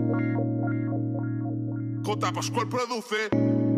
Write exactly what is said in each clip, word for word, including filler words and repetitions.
J. Pascual produce.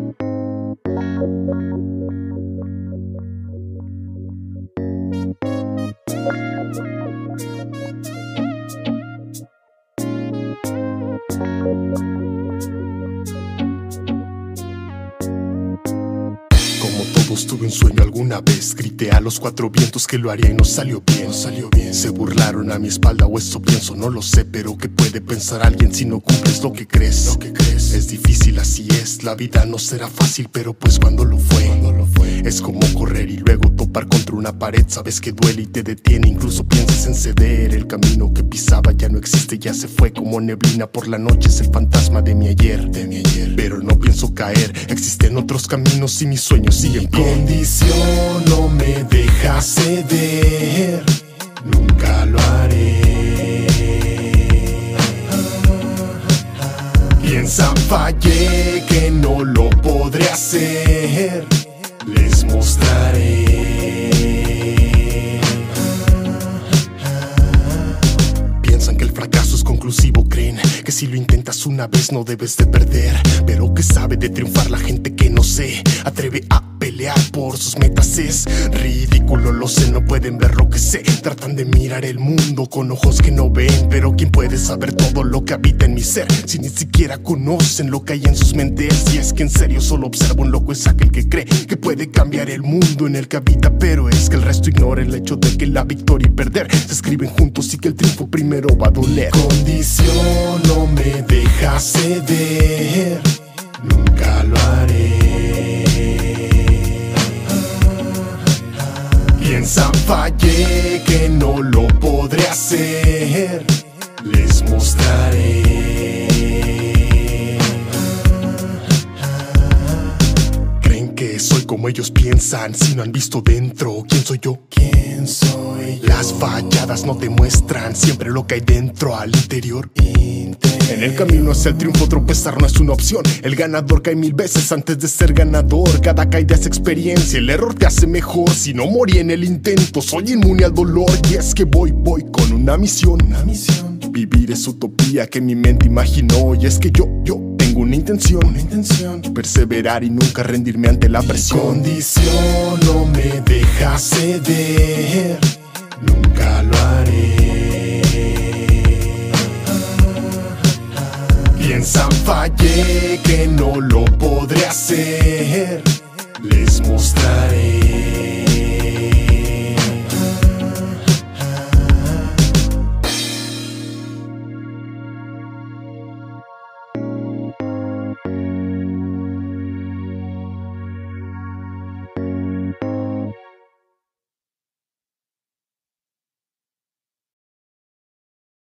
Como todos tuve un sueño alguna vez. Grité a los cuatro vientos que lo haría y no salió bien. No salió bien. Se burlaron a mi espalda o eso pienso, no lo sé. Pero ¿qué puede pensar alguien si no cumples lo que crees? Lo que crees. Es difícil, así es. La vida no será fácil, pero pues cuando lo fue, cuando lo fue. Es como correr y luego topar contra una pared. Sabes que duele y te detiene, incluso piensas en ceder. El camino que pisaba ya no existe, ya se fue como neblina por la noche. Es el fantasma de mi ayer, de mi ayer. Pero no pienso caer, existen otros caminos y mis sueños siguen en pie. Mi condición no me deja ceder, nunca lo haré. Piensan fallé, que no lo podré hacer, les mostraré. Piensan que el fracaso es conclusivo, creen que si lo intentas una vez no debes de perder. Pero ¿qué sabe de triunfar la gente que no se atreve a pelear por sus metas? Es ridículo, lo sé, no pueden ver lo que sé. Tratan de mirar el mundo con ojos que no ven. Pero ¿quién puede saber todo lo que habita en mi ser si ni siquiera conocen lo que hay en sus mentes? Y es que en serio solo observo un loco, es aquel que cree que puede cambiar el mundo en el que habita. Pero es que el resto ignora el hecho de que la victoria y perder se escriben juntos y que el triunfo primero va a doler. Condición no me deja ceder, nunca lo haré. Piensan fallé, que no lo podré hacer, les mostraré. Creen que soy como ellos piensan, si no han visto dentro, ¿quién soy yo? ¿Quién soy yo? Las falladas no te muestran siempre lo que hay dentro, al interior. En el camino hacia el triunfo tropezar no es una opción. El ganador cae mil veces antes de ser ganador. Cada caída es experiencia, el error te hace mejor. Si no morí en el intento, soy inmune al dolor. Y es que voy, voy con una misión, una misión. Vivir es utopía que mi mente imaginó. Y es que yo, yo tengo una intención, una intención. Perseverar y nunca rendirme ante la presión. Mi condición no me deja ceder, nunca lo haré. Piensan fallé, que no lo podré hacer, les mostraré.